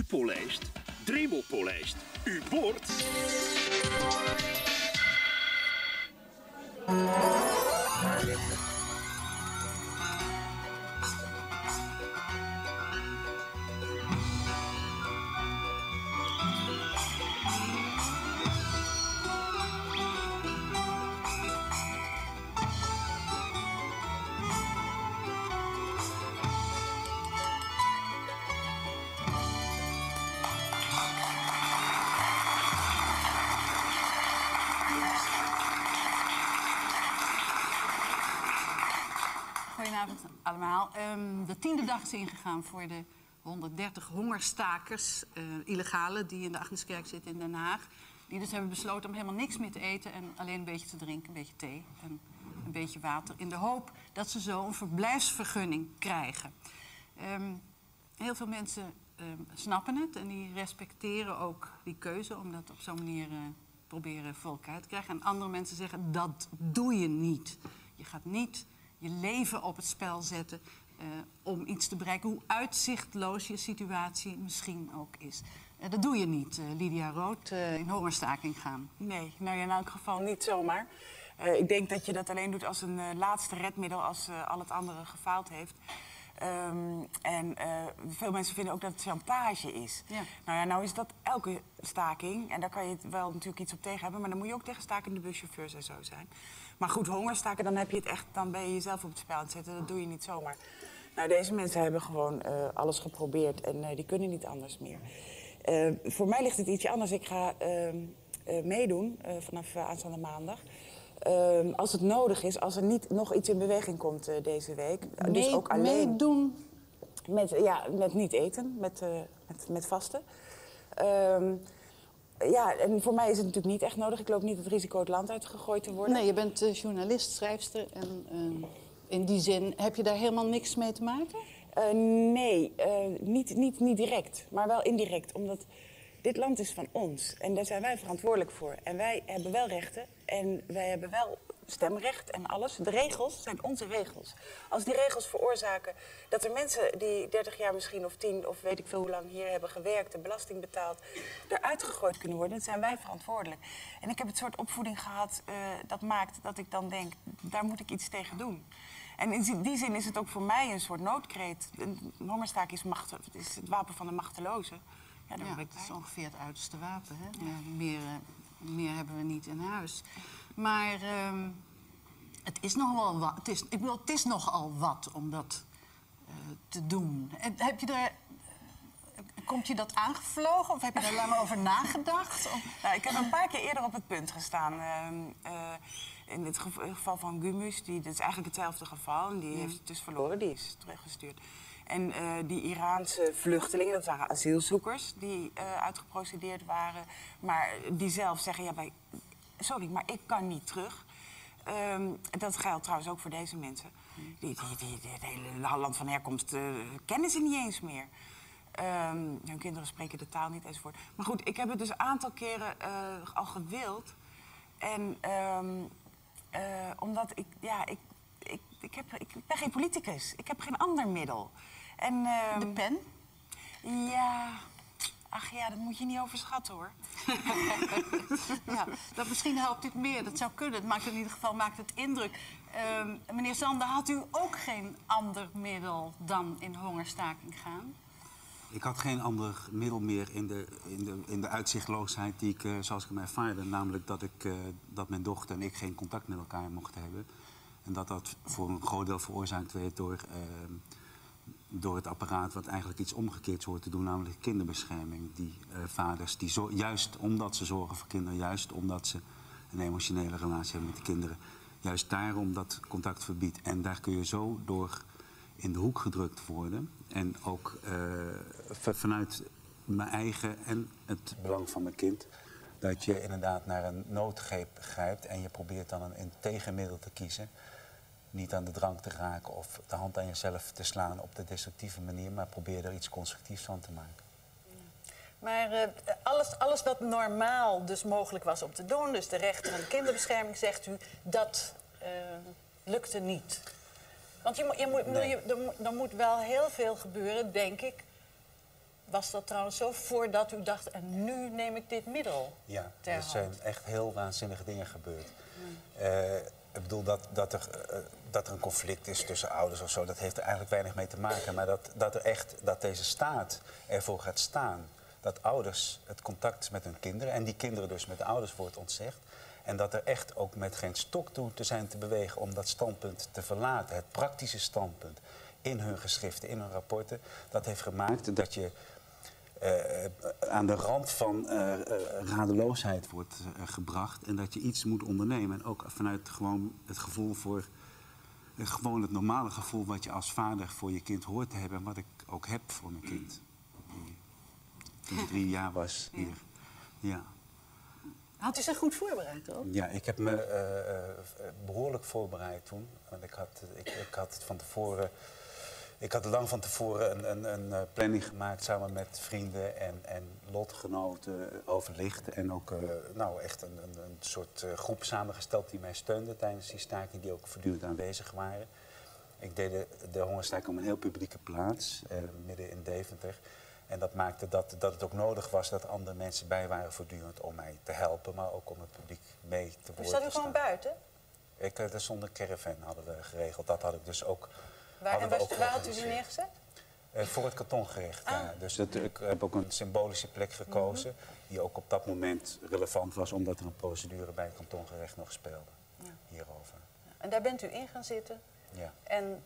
polijst, Dremel polijst. Uw bord. Goedenavond allemaal. De 10e dag is ingegaan voor de 130 hongerstakers, illegale, die in de Agneskerk zitten in Den Haag. Die dus hebben besloten om helemaal niks meer te eten en alleen een beetje te drinken, een beetje thee en een beetje water. In de hoop dat ze zo een verblijfsvergunning krijgen. Heel veel mensen snappen het en die respecteren ook die keuze om dat op zo'n manier proberen voor elkaar te krijgen. En andere mensen zeggen, dat doe je niet. Je gaat niet je leven op het spel zetten om iets te bereiken, hoe uitzichtloos je situatie misschien ook is. Dat doe je niet, Lydia Rood, in hongerstaking gaan. Nee, nou ja, in elk geval niet zomaar. Ik denk dat je dat alleen doet als een laatste redmiddel als al het andere gefaald heeft. Veel mensen vinden ook dat het chantage is. Ja. Nou ja, nou is dat elke staking. En daar kan je wel natuurlijk iets op tegen hebben. Maar dan moet je ook tegen stakende buschauffeurs en zo zijn. Maar goed, hongerstaken, dan heb je het echt, dan ben je jezelf op het spel aan het zetten. Dat doe je niet zomaar. Nou, deze mensen hebben gewoon alles geprobeerd. En die kunnen niet anders meer. Voor mij ligt het ietsje anders. Ik ga meedoen vanaf aanstaande maandag. Als het nodig is, als er niet nog iets in beweging komt deze week. Dus ook alleen meedoen? Met niet eten, met vasten. Ja, en voor mij is het natuurlijk niet echt nodig. Ik loop niet het risico het land uitgegooid te worden. Nee, je bent journalist, schrijfster en in die zin heb je daar helemaal niks mee te maken? Nee, niet direct, maar wel indirect. Omdat dit land is van ons en daar zijn wij verantwoordelijk voor. En wij hebben wel rechten en wij hebben wel stemrecht en alles. De regels zijn onze regels. Als die regels veroorzaken dat er mensen die 30 jaar misschien of 10 of weet ik veel hoe lang hier hebben gewerkt en belasting betaald, eruit gegooid kunnen worden, dan zijn wij verantwoordelijk. En ik heb het soort opvoeding gehad dat maakt dat ik dan denk, daar moet ik iets tegen doen. En in die zin is het ook voor mij een soort noodkreet. Een hongerstaak is het wapen van de machteloze. Ja, dat is ongeveer het uiterste wapen. Hè? Ja, meer hebben we niet in huis. Maar het is nog wel wat. Het is nogal wat om dat te doen. Heb je er... Komt je dat aangevlogen of heb je daar lang over nagedacht? Nou, ik heb een paar keer eerder op het punt gestaan. In het geval van Gümüş, dat is eigenlijk hetzelfde geval. En die heeft het dus verloren, die is teruggestuurd. En die Iraanse vluchtelingen, dat waren asielzoekers die uitgeprocedeerd waren. Maar die zelf zeggen, sorry, maar ik kan niet terug. Dat geldt trouwens ook voor deze mensen. Het hele land van herkomst kennen ze niet eens meer. Hun kinderen spreken de taal niet enzovoort. Maar goed, ik heb het dus een aantal keren al gewild. En omdat ik ben geen politicus. Ik heb geen ander middel. En, de pen? Ja, ach ja, dat moet je niet overschatten hoor. Ja, dat misschien helpt dit meer. Dat zou kunnen. Het maakt in ieder geval indruk. Meneer Sander, had u ook geen ander middel dan in hongerstaking gaan? Ik had geen ander middel meer in de uitzichtloosheid die ik, zoals ik hem ervaarde. Namelijk dat mijn dochter en ik geen contact met elkaar mochten hebben. En dat voor een groot deel veroorzaakt werd door het apparaat wat eigenlijk iets omgekeerds hoort te doen. Namelijk kinderbescherming. Die vaders, juist omdat ze zorgen voor kinderen, juist omdat ze een emotionele relatie hebben met de kinderen. Juist daarom dat contact verbiedt. En daar kun je zo door in de hoek gedrukt worden. En ook vanuit mijn eigen en het belang van mijn kind. Dat je inderdaad naar een noodgreep grijpt en je probeert dan een tegenmiddel te kiezen. Niet aan de drank te raken of de hand aan jezelf te slaan op de destructieve manier, maar probeer er iets constructiefs van te maken. Maar alles wat normaal dus mogelijk was om te doen, dus de rechter en de kinderbescherming, zegt u, dat lukte niet. Want er moet wel heel veel gebeuren, denk ik, was dat trouwens zo voordat u dacht, en nu neem ik dit middel Ja, ter er hand? zijn echt heel waanzinnige dingen gebeurd. Ik bedoel dat er een conflict is tussen ouders of zo, dat heeft er eigenlijk weinig mee te maken. Maar dat deze staat ervoor gaat staan dat ouders het contact met hun kinderen, en die kinderen dus met de ouders, wordt ontzegd. En dat er echt ook met geen stok toe te zijn te bewegen om dat standpunt te verlaten. Het praktische standpunt in hun geschriften, in hun rapporten. Dat heeft gemaakt dat je aan de rand van radeloosheid wordt gebracht. En dat je iets moet ondernemen. En ook vanuit gewoon het gevoel voor... gewoon het normale gevoel wat je als vader voor je kind hoort te hebben. En wat ik ook heb voor mijn kind. Toen ik 3 jaar was hier. Ja. Had u zich goed voorbereid, hoor? Ja, ik heb me behoorlijk voorbereid toen. Want ik had het van tevoren... Ik had lang van tevoren een planning gemaakt samen met vrienden en lotgenoten overlegd. En ook echt een soort groep samengesteld die mij steunde tijdens die staking, die ook voortdurend aanwezig waren. Ik deed de hongerstaking op een heel publieke plaats, midden in Deventer. En dat maakte dat het ook nodig was dat andere mensen bij waren voortdurend om mij te helpen, maar ook om het publiek mee te worden. Zat u gewoon buiten? Zonder caravan hadden we geregeld. Dat had ik dus ook. Waar had u die neergezet? Voor het kantongericht. Ja. Dus ik heb ook een symbolische plek gekozen, die ook op dat moment relevant was, omdat er een procedure bij het kantongericht nog speelde hierover. En daar bent u in gaan zitten? Ja. En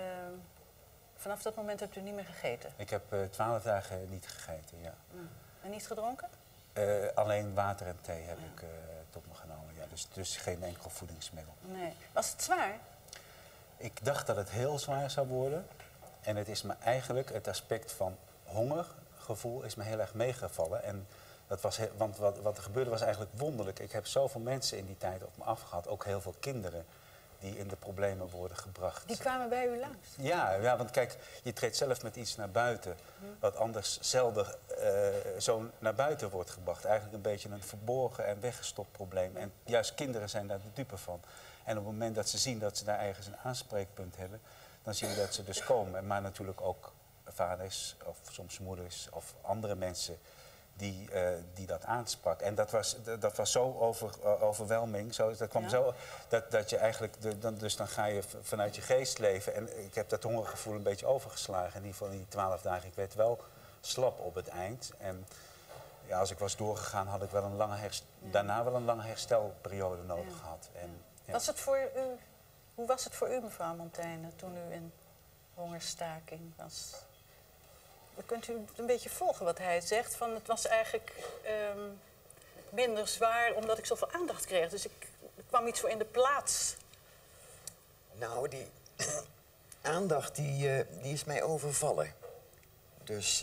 vanaf dat moment hebt u niet meer gegeten? Ik heb 12 dagen niet gegeten, ja. En niet gedronken? Alleen water en thee heb ik tot me genomen, ja. Dus geen enkel voedingsmiddel. Nee. Was het zwaar? Ik dacht dat het heel zwaar zou worden. En het is me eigenlijk, het aspect van hongergevoel is me heel erg meegevallen. En dat was want wat er gebeurde was eigenlijk wonderlijk. Ik heb zoveel mensen in die tijd op me afgehad, ook heel veel kinderen die in de problemen worden gebracht. Die kwamen bij u langs? Ja, want kijk, je treedt zelf met iets naar buiten wat anders zelden zo naar buiten wordt gebracht. Eigenlijk een beetje een verborgen en weggestopt probleem. En juist kinderen zijn daar de dupe van. En op het moment dat ze zien dat ze daar ergens een aanspreekpunt hebben, dan zie je dat ze dus komen. Maar natuurlijk ook vaders of soms moeders of andere mensen die dat aansprak. En dat was zo overwhelming. Dat kwam zo dat je eigenlijk... Dan ga je vanuit je geest leven. En ik heb dat hongergevoel een beetje overgeslagen. In ieder geval in die 12 dagen. Ik werd wel slap op het eind. En ja, als ik was doorgegaan, had ik wel daarna wel een lange herstelperiode nodig gehad. En, ja. Was het voor u, hoe was het voor u, mevrouw Montaigne, toen u in hongerstaking was? Kunt u een beetje volgen wat hij zegt? Van het was eigenlijk minder zwaar omdat ik zoveel aandacht kreeg. Dus er kwam iets voor in de plaats. Nou, die aandacht die is mij overvallen. Dus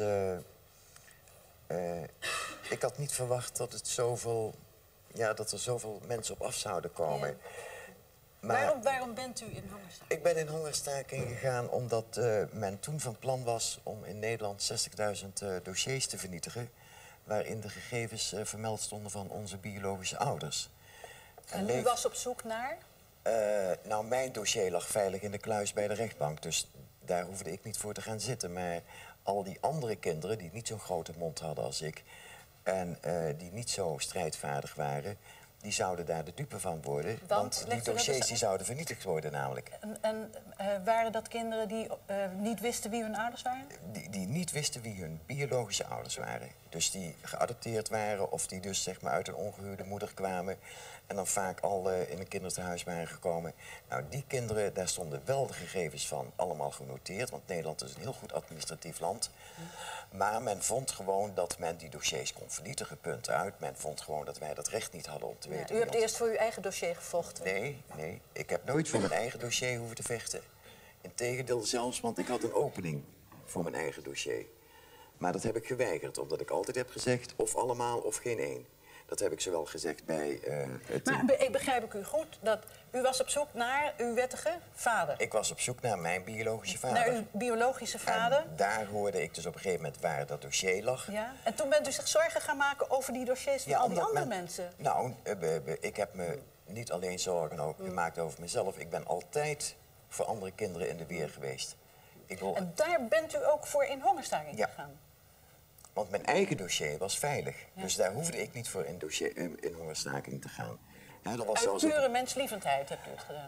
ik had niet verwacht dat dat er zoveel mensen op af zouden komen. Ja. Maar Waarom bent u in hongerstaking? ik ben in hongerstaking gegaan omdat men toen van plan was om in Nederland 60.000 dossiers te vernietigen, waarin de gegevens vermeld stonden van onze biologische ouders. En u was op zoek naar? Nou, mijn dossier lag veilig in de kluis bij de rechtbank, dus daar hoefde ik niet voor te gaan zitten. Maar al die andere kinderen die niet zo'n grote mond hadden als ik en die niet zo strijdvaardig waren, die zouden daar de dupe van worden. Want die dossiers die zouden vernietigd worden namelijk. En waren dat kinderen die niet wisten wie hun ouders waren? Die niet wisten wie hun biologische ouders waren. Dus die geadopteerd waren of die dus zeg maar uit een ongehuwde moeder kwamen en dan vaak al in een kinderthuis waren gekomen. Nou, die kinderen, daar stonden wel de gegevens van allemaal genoteerd, want Nederland is een heel goed administratief land. Maar men vond gewoon dat men die dossiers kon vernietigen, punt uit. Men vond gewoon dat wij dat recht niet hadden om te weten. U hebt eerst voor uw eigen dossier gevochten? Nee. Ik heb nooit voor mijn eigen dossier hoeven te vechten. Integendeel zelfs, want ik had een opening voor mijn eigen dossier. Maar dat heb ik geweigerd, omdat ik altijd heb gezegd of allemaal of geen één. Dat heb ik zowel gezegd bij het... Maar begrijp ik u goed, dat u was op zoek naar uw wettige vader? Ik was op zoek naar mijn biologische vader. Naar uw biologische vader? En daar hoorde ik dus op een gegeven moment waar dat dossier lag. Ja. En toen bent u zich zorgen gaan maken over die dossiers van al die andere mensen? Nou, ik heb me niet alleen zorgen ook gemaakt over mezelf. Ik ben altijd voor andere kinderen in de weer geweest. En daar bent u ook voor in hongerstaking gegaan? Want mijn eigen dossier was veilig. Dus daar hoefde ik niet voor in hongerstaking te gaan. Ja, dat was Uit zelfs pure menslievendheid hebt u het gedaan.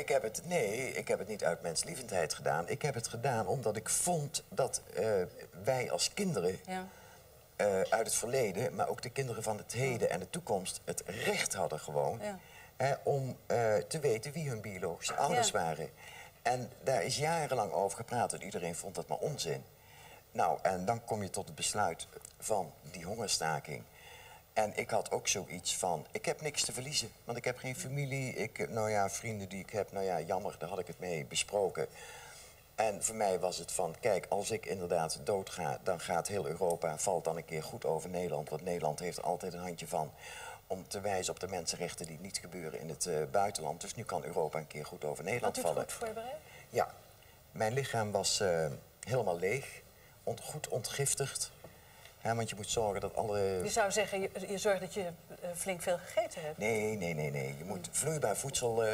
ik heb het niet uit menslievendheid gedaan. Ik heb het gedaan omdat ik vond dat wij als kinderen Ja. uit het verleden, maar ook de kinderen van het heden en de toekomst, het recht hadden gewoon om te weten wie hun biologische ouders waren. En daar is jarenlang over gepraat en iedereen vond dat maar onzin. Nou, en dan kom je tot het besluit van die hongerstaking. En ik had ook zoiets van, ik heb niks te verliezen. Want ik heb geen familie, vrienden die ik heb, jammer, daar had ik het mee besproken. En voor mij was het van, kijk, als ik inderdaad doodga, dan gaat heel Europa, valt dan een keer goed over Nederland. Want Nederland heeft er altijd een handje van om te wijzen op de mensenrechten die niet gebeuren in het buitenland. Dus nu kan Europa een keer goed over Nederland vallen. Had u het goed voorbereid? Ja, mijn lichaam was helemaal leeg, goed ontgiftigd. Ja, want je moet zorgen dat alle... Je zou zeggen, je zorgt dat je flink veel gegeten hebt. Nee. Je moet vloeibaar voedsel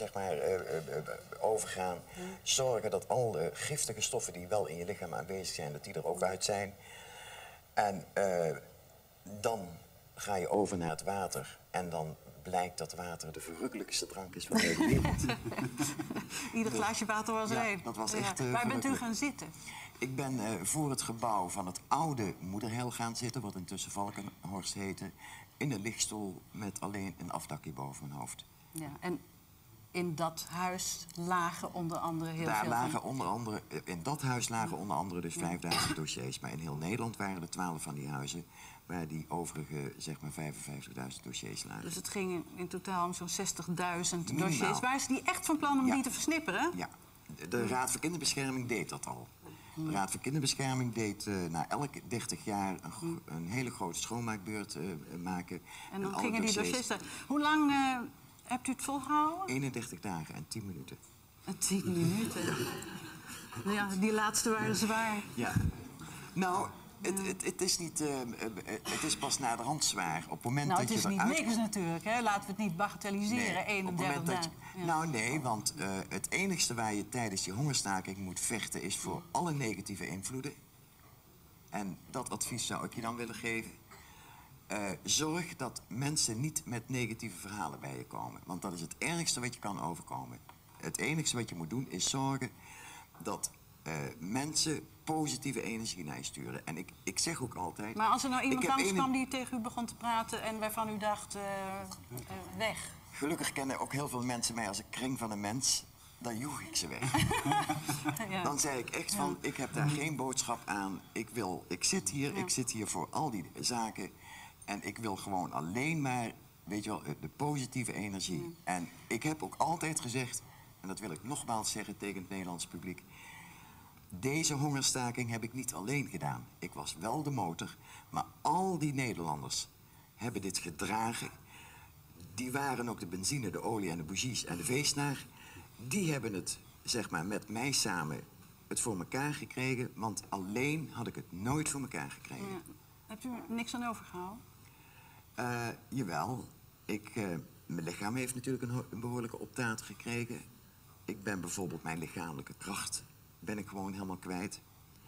overgaan. Zorgen dat al de giftige stoffen die wel in je lichaam aanwezig zijn, dat die er ook uit zijn. En dan ga je over naar het water. En dan blijkt dat water de verrukkelijkste drank is van de hele wereld. Ieder glaasje water was er één. Dat was echt Waar bent u verrukkelijk. gaan zitten? Ik ben voor het gebouw van het oude moederheil gaan zitten, wat intussen Valkenhorst heette, in een lichtstoel met alleen een afdakje boven mijn hoofd. Ja, en in dat huis lagen onder andere heel Daar veel... lagen onder andere, in dat huis lagen onder andere dus 5000 dossiers. Maar in heel Nederland waren er 12 van die huizen waar die overige, zeg maar, 55.000 dossiers lagen. Dus het ging in totaal om zo'n 60.000 Minimaal. dossiers. Waren ze die echt van plan om Ja. die te versnipperen? Ja, de Raad voor Kinderbescherming deed dat al. De Raad voor Kinderbescherming deed na elke 30 jaar een hele grote schoonmaakbeurt maken. En dan alle gingen die dossiers daar. Hoe lang hebt u het volgehouden? 31 dagen en 10 minuten. 10 minuten. Ja, die laatste waren zwaar. Ja. Nou, het is niet... het is pas naderhand zwaar. Op het moment Nou, dat het is je niet eruit... niks natuurlijk, hè? Laten we het niet bagatelliseren, Nee, op het 31 moment dat dagen. je- Ja. Nou nee, want het enigste waar je tijdens die hongerstaking moet vechten is voor alle negatieve invloeden. En dat advies zou ik je dan willen geven. Zorg dat mensen niet met negatieve verhalen bij je komen. Want dat is het ergste wat je kan overkomen. Het enigste wat je moet doen is zorgen dat mensen positieve energie naar je sturen. En ik zeg ook altijd... Maar als er nou iemand ik heb langskwam die tegen u begon te praten en waarvan u dacht, weg. Gelukkig kennen ook heel veel mensen mij als een kring van een mens. Dan joeg ik ze weg. Ja. Dan zei ik echt van, ik heb daar geen boodschap aan. Ik zit hier voor al die zaken. En ik wil gewoon alleen maar, weet je wel, de positieve energie. En ik heb ook altijd gezegd, en dat wil ik nogmaals zeggen tegen het Nederlands publiek. Deze hongerstaking heb ik niet alleen gedaan. Ik was wel de motor, maar al die Nederlanders hebben dit gedragen. Die waren ook de benzine, de olie en de bougies en de veesnaar. Die hebben het, zeg maar, met mij samen het voor elkaar gekregen. Want alleen had ik het nooit voor elkaar gekregen. Ja. Hebt u er niks aan overgehouden? Jawel. Mijn lichaam heeft natuurlijk een behoorlijke optaat gekregen. Ik ben bijvoorbeeld mijn lichamelijke kracht ben ik gewoon helemaal kwijt.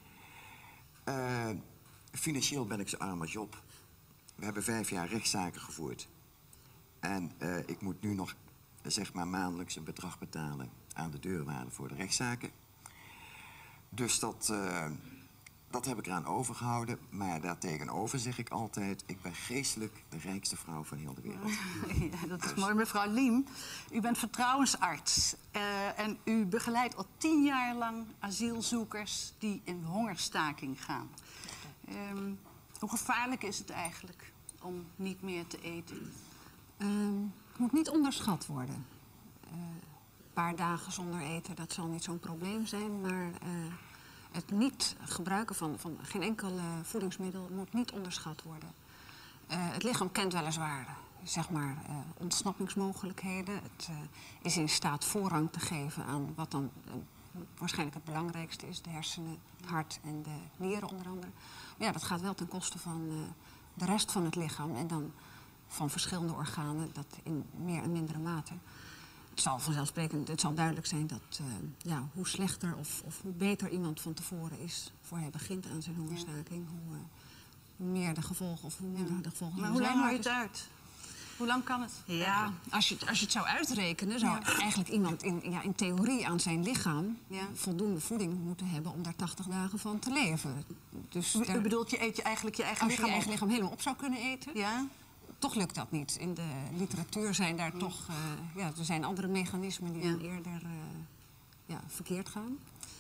Financieel ben ik zo arm als Job. We hebben 5 jaar rechtszaken gevoerd. En ik moet nu nog, zeg maar, maandelijks een bedrag betalen aan de deurwaarde voor de rechtszaken. Dus dat heb ik eraan overgehouden. Maar daartegenover zeg ik altijd, ik ben geestelijk de rijkste vrouw van heel de wereld. Ja, dat is mooi. Mevrouw Liem, u bent vertrouwensarts. En u begeleidt al 10 jaar lang asielzoekers die in hongerstaking gaan. Hoe gevaarlijk is het eigenlijk om niet meer te eten? Het moet niet onderschat worden. Een paar dagen zonder eten, dat zal niet zo'n probleem zijn. Maar het niet gebruiken van geen enkel voedingsmiddel moet niet onderschat worden. Het lichaam kent weliswaar, zeg maar, ontsnappingsmogelijkheden. Het is in staat voorrang te geven aan wat dan waarschijnlijk het belangrijkste is. De hersenen, het hart en de nieren onder andere. Maar ja, dat gaat wel ten koste van de rest van het lichaam. En dan van verschillende organen, dat in meer en mindere mate. Het zal vanzelfsprekend, het zal duidelijk zijn dat hoe slechter of hoe beter iemand van tevoren is voor hij begint aan zijn hongerstaking, hoe meer de gevolgen of hoe minder de gevolgen Maar zullen hoe zijn. lang hou je het uit? Hoe lang kan het? Ja, als je het zou uitrekenen, zou eigenlijk iemand in theorie aan zijn lichaam voldoende voeding moeten hebben om daar 80 dagen van te leven. Dus U bedoelt, je eet je eigenlijk je eigen als je lichaam je eigen op? lichaam helemaal op zou kunnen eten, Ja? toch lukt dat niet. In de literatuur zijn daar toch er zijn andere mechanismen die dan eerder verkeerd gaan.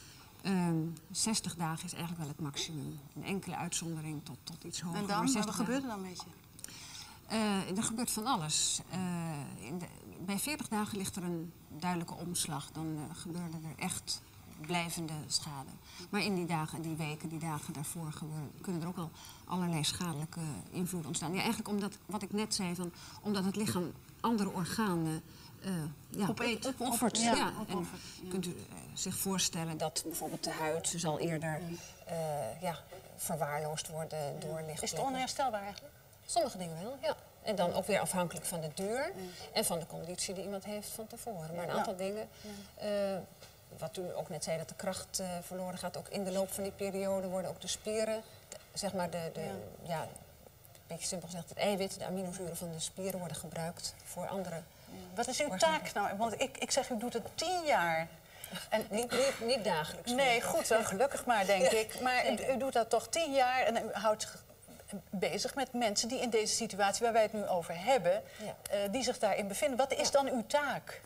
60 dagen is eigenlijk wel het maximum. Een enkele uitzondering tot iets hoger. En maar dan? 60 Wat gebeurt er dan met je? Er gebeurt van alles. Bij 40 dagen ligt er een duidelijke omslag. Dan gebeurde er echt blijvende schade. Maar in die dagen, die weken, die dagen daarvoor kunnen er ook al allerlei schadelijke invloeden ontstaan. Ja, eigenlijk omdat, wat ik net zei, omdat het lichaam andere organen opoffert. Ja. En kunt u zich voorstellen dat bijvoorbeeld de huid zal eerder verwaarloosd worden door lichtplekken. Is het onherstelbaar eigenlijk? Sommige dingen wel, ja. En dan ook weer afhankelijk van de duur en van de conditie die iemand heeft van tevoren. Maar een aantal dingen, wat u ook net zei, dat de kracht verloren gaat. Ook in de loop van die periode worden ook de spieren, zeg maar een beetje simpel gezegd, het eiwit, de aminozuren van de spieren worden gebruikt voor andere. Wat is uw taak nou? Want ik zeg, u doet het 10 jaar. En niet dagelijks. Nee, goed, wel gelukkig maar, denk ik. Maar u doet dat toch 10 jaar en u houdt zich bezig met mensen die in deze situatie waar wij het nu over hebben, die zich daarin bevinden. Wat is dan uw taak?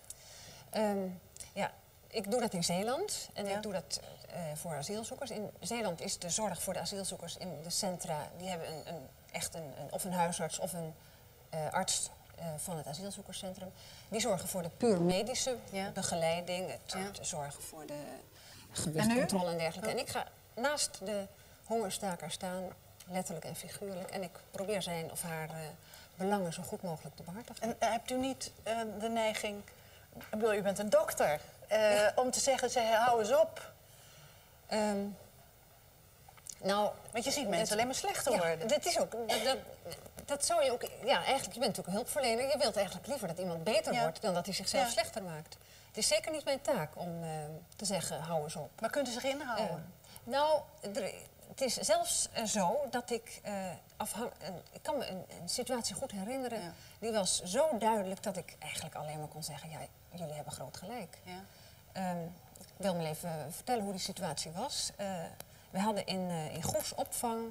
Ik doe dat in Zeeland en ik doe dat voor asielzoekers. In Zeeland is de zorg voor de asielzoekers in de centra, die hebben of een huisarts of een arts van het asielzoekerscentrum. Die zorgen voor de puur medische begeleiding, het zorgen voor de gewichtcontrole en dergelijke. En ik ga naast de hongerstaker staan, letterlijk en figuurlijk. En ik probeer zijn of haar belangen zo goed mogelijk te behartigen. En hebt u niet de neiging, ik bedoel, u bent een dokter, om te zeggen, hou eens op. Want je ziet mensen alleen maar slechter worden. Dat is ook, dat zou je ook, eigenlijk, je bent natuurlijk een hulpverlener. Je wilt eigenlijk liever dat iemand beter wordt dan dat hij zichzelf slechter maakt. Het is zeker niet mijn taak om te zeggen, hou eens op. Maar kunt u zich inhouden? Het is zelfs zo dat ik kan me een situatie goed herinneren. Die was zo duidelijk dat ik eigenlijk alleen maar kon zeggen, jullie hebben groot gelijk. Ik wil me even vertellen hoe die situatie was. We hadden in Goes opvang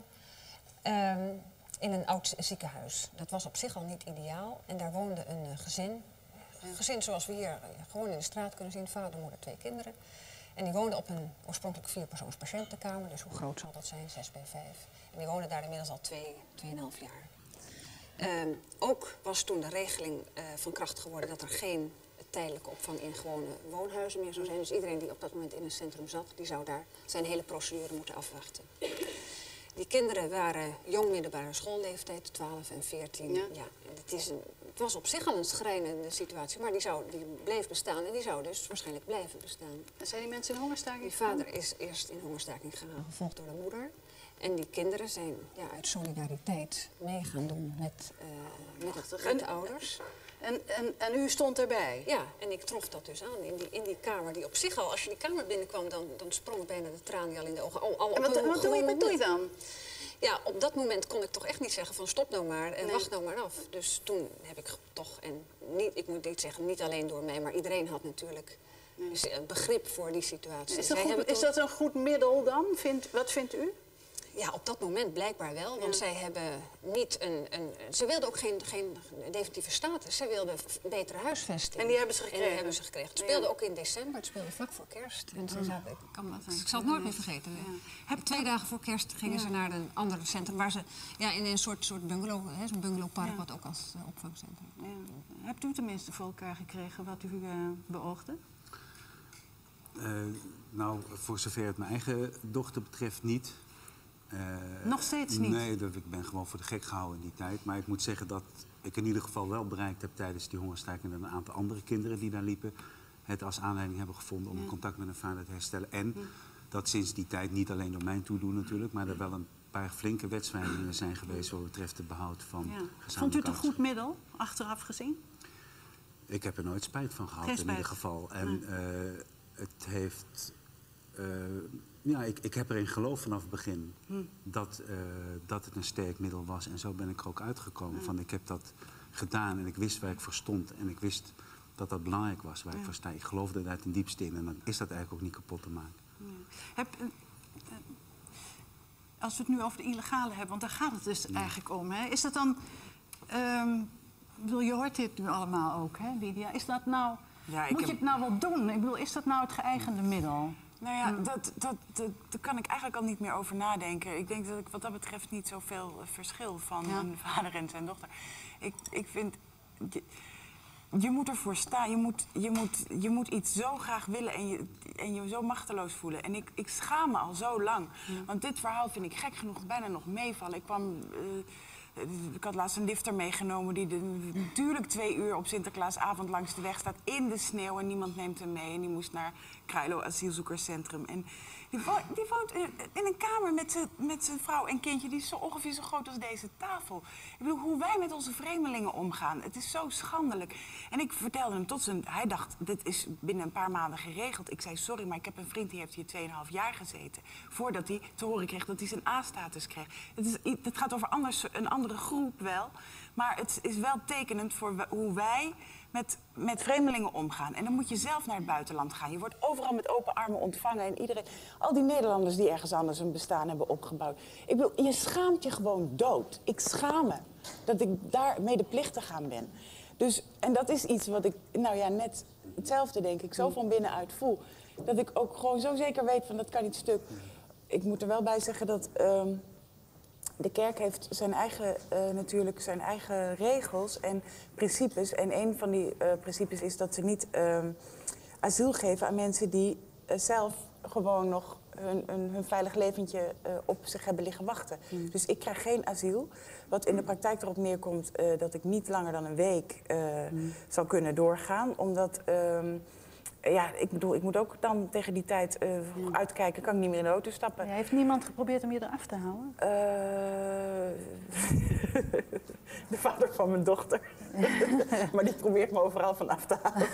in een oud ziekenhuis. Dat was op zich al niet ideaal. En daar woonde een gezin. Een gezin zoals we hier gewoon in de straat kunnen zien. Vader, moeder, 2 kinderen. En die woonden op een oorspronkelijk 4-persoons patiëntenkamer. Dus hoe groot zal dat zijn? 6 bij 5. En die woonden daar inmiddels al 2,5 jaar. Ook was toen de regeling van kracht geworden dat er geen tijdelijke opvang in gewone woonhuizen meer zou zijn. Dus iedereen die op dat moment in een centrum zat, die zou daar zijn hele procedure moeten afwachten. Die kinderen waren jong middelbare schoolleeftijd, 12 en 14. Het was op zich al een schrijnende situatie, maar die bleef bestaan en die zou dus waarschijnlijk blijven bestaan. En zijn die mensen in hongerstaking? Die vader is eerst in hongerstaking gegaan, gevolgd door de moeder. En die kinderen zijn uit solidariteit mee gaan doen met de ouders. En u stond erbij? Ja, en ik trof dat dus aan in die kamer. Die op zich al, als je die kamer binnenkwam, dan sprong bijna de traan al in de ogen. Wat doe je dan? Ja, op dat moment kon ik toch echt niet zeggen van stop nou maar en wacht nou maar af. Dus toen heb ik toch, ik moet niet zeggen, niet alleen door mij, maar iedereen had natuurlijk begrip voor die situatie. Is dat een goed middel dan? Wat vindt u? Ja, op dat moment blijkbaar wel, want zij hebben niet ze wilden ook geen definitieve status. Zij wilden betere huisvesting. En die hebben ze gekregen? Het speelde ook in december, het speelde vlak voor kerst. En ze ik zal het nooit meer vergeten. 2 dagen voor kerst gingen ze naar een ander centrum, waar ze in een soort bungalow, zo'n bungalowpark, wat ook als opvangcentrum. Ja. Hebt u tenminste voor elkaar gekregen wat u beoogde? Voor zover het mijn eigen dochter betreft niet. Nog steeds niet? Nee, ik ben gewoon voor de gek gehouden in die tijd. Maar ik moet zeggen dat ik in ieder geval wel bereikt heb tijdens die hongerstaking dat een aantal andere kinderen die daar liepen het als aanleiding hebben gevonden om contact met hun vader te herstellen. En dat sinds die tijd niet alleen door mijn toedoen natuurlijk, maar er wel een paar flinke wetswijzigingen zijn geweest wat betreft het behoud van gezamenlijke. Vond u het een goed middel, achteraf gezien? Ik heb er nooit spijt van gehad in ieder geval. En het heeft Ja, ik heb erin geloofd vanaf het begin dat het een sterk middel was. En zo ben ik er ook uitgekomen. Van, ik heb dat gedaan en ik wist waar ik voor stond. En ik wist dat dat belangrijk was waar ik voor sta. Ik geloofde daar ten diepste in en dan is dat eigenlijk ook niet kapot te maken. Als we het nu over de illegale hebben, want daar gaat het dus eigenlijk om. Hè? Is dat dan... ik bedoel, je hoort dit nu allemaal ook, hè, Lydia? Is dat nou... moet je het nou wel doen? Ik bedoel, is dat nou het geëigende middel? Nou ja, daar kan ik eigenlijk al niet meer over nadenken. Ik denk dat ik wat dat betreft niet zoveel verschil van een vader en zijn dochter. Ik vind... Je moet ervoor staan. Je moet iets zo graag willen en je zo machteloos voelen. En ik schaam me al zo lang. Want dit verhaal vind ik gek genoeg bijna nog meevallen. Ik had laatst een lifter meegenomen die natuurlijk 2 uur op Sinterklaasavond langs de weg staat in de sneeuw en niemand neemt hem mee. En die moest naar Kruilo asielzoekerscentrum. En die woont in een kamer met zijn vrouw en kindje. Die is zo ongeveer zo groot als deze tafel. Ik bedoel, hoe wij met onze vreemdelingen omgaan. Het is zo schandelijk. En ik vertelde hem hij dacht, dit is binnen een paar maanden geregeld. Ik zei, sorry, maar ik heb een vriend die heeft hier 2,5 jaar gezeten. Voordat hij te horen kreeg dat hij zijn A-status kreeg. Het gaat over een andere groep wel. Maar het is wel tekenend voor hoe wij met vreemdelingen omgaan. En dan moet je zelf naar het buitenland gaan. Je wordt overal met open armen ontvangen. En iedereen, al die Nederlanders die ergens anders een bestaan hebben opgebouwd. Ik bedoel, je schaamt je gewoon dood. Ik schaam me dat ik daar medeplichtig aan ben. Dus, en dat is iets wat ik, nou ja, net hetzelfde denk ik, zo van binnenuit voel. Dat ik ook gewoon zo zeker weet van dat kan niet stuk. Ik moet er wel bij zeggen dat... de kerk heeft natuurlijk zijn eigen regels en principes. En een van die principes is dat ze niet asiel geven aan mensen die zelf gewoon nog hun veilig leventje op zich hebben liggen wachten. Dus ik krijg geen asiel. Wat in de praktijk erop neerkomt dat ik niet langer dan een week zal kunnen doorgaan. Omdat... ik bedoel, ik moet ook dan tegen die tijd uitkijken. Kan ik niet meer in de auto stappen. Ja, heeft niemand geprobeerd om je eraf te houden? De vader van mijn dochter. Maar die probeert me overal van af te halen.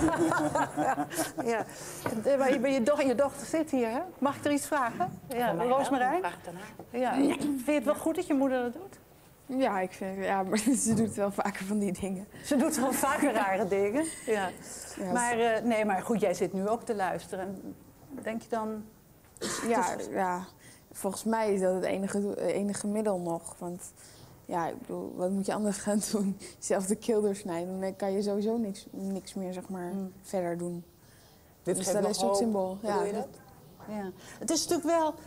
Ja. Maar je dochter zit hier, hè? Mag ik er iets vragen? Ja, Roosmarijn? Ja. Vind je het wel goed dat je moeder dat doet? Ja, ik vind, maar ze doet wel vaker van die dingen. Ze doet wel vaker rare dingen. Ja. Ja, Maar, maar goed, jij zit nu ook te luisteren. Denk je dan... Ja, volgens mij is dat het enige middel nog. Want ja, ik bedoel, wat moet je anders gaan doen? Zelf de keel doorsnijden, dan kan je sowieso niks meer, zeg maar, verder doen. Dit dus geeft dat nog is een soort hoop. symbool. Ja, je dat? Ja. Het is natuurlijk wel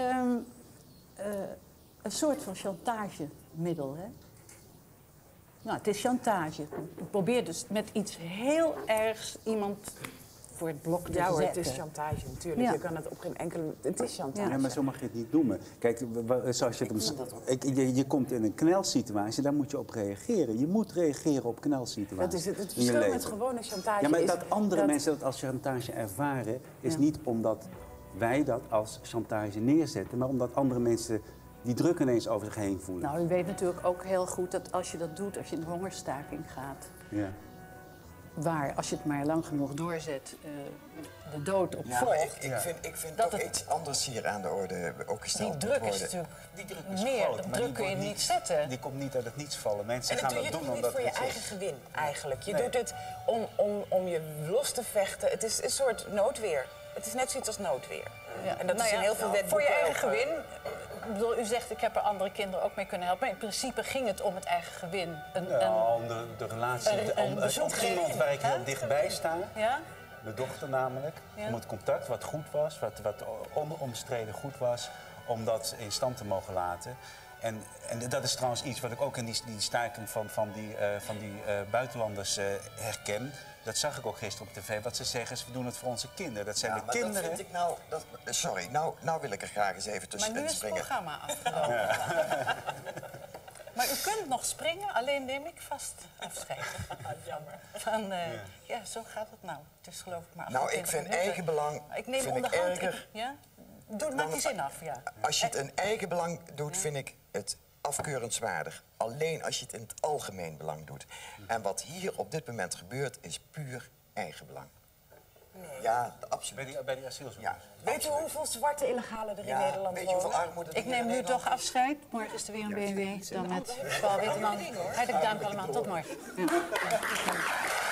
een soort van chantagemiddel, hè? Nou, het is chantage. Je probeert dus met iets heel ergs iemand voor het blok te zetten. Ja, het is chantage natuurlijk. Ja. Je kan het op geen enkele... Het is chantage. Ja, maar zo mag je het niet noemen. Kijk, zoals je je komt in een knelsituatie, daar moet je op reageren. Je moet reageren op knelsituaties. Dat is het in je verschil leven. met gewone chantage. Ja, maar is dat andere mensen dat als chantage ervaren, is niet omdat wij dat als chantage neerzetten, maar omdat andere mensen die druk ineens over zich heen voelen. Nou, u weet natuurlijk ook heel goed dat als je dat doet, als je in hongerstaking gaat, Ja. waar, als je het maar lang genoeg doorzet, de dood op Ja, volgt. maar ik vind Dat toch het- iets anders hier aan de orde ook gesteld Die moet druk is worden. natuurlijk Die druk is meer. groot, De maar druk kun je wordt niet zetten. Die komt niet uit het niets vallen. Mensen En dat gaan doe je dat toch doen niet omdat voor je het zo eigen is. gewin, eigenlijk. Je Nee. doet het om je los te vechten. Het is een soort noodweer. Het is net zoiets als noodweer. Ja. En dat Nou is in ja, heel veel wetboeken voor je eigen ook, gewin. Ik bedoel, u zegt, ik heb er andere kinderen ook mee kunnen helpen. Maar in principe ging het om het eigen gewin. Om de relatie, een om bezoek iemand waar ik heel hè? dichtbij sta. Ja? Mijn dochter namelijk. Ja. Om het contact wat goed was, wat onomstreden goed was, om dat in stand te mogen laten. En dat is trouwens iets wat ik ook in die staking van die buitenlanders herken. Dat zag ik ook gisteren op tv. Wat ze zeggen is, we doen het voor onze kinderen. Dat zijn Ja, de maar kinderen. dat vind ik nou... sorry, nou wil ik er graag eens even Maar tussenin nu is het springen. programma afgelopen. Maar u kunt nog springen, alleen neem ik vast afscheid. Jammer. Ja, zo gaat het nou. Het is geloof ik maar Nou, 28 ik vind minuten. eigenbelang Ik neem vind ik onderhand... erger. Ja? Maak die zin af, ja. Als je het in eigen belang doet, vind ik het afkeurenswaardig. Alleen als je het in het algemeen belang doet. En wat hier op dit moment gebeurt, is puur eigenbelang. Ja, absoluut. Bij die asielzoekers? Ja, Weet u hoeveel zwarte illegalen er in Ja, Nederland weet je hoeveel wonen? armoede er Ik hier neem in nu Nederland toch is? afscheid. Morgen is er weer een BMW. Dan met Paul Witteman. Hartelijk dank allemaal. Tot morgen. Ja.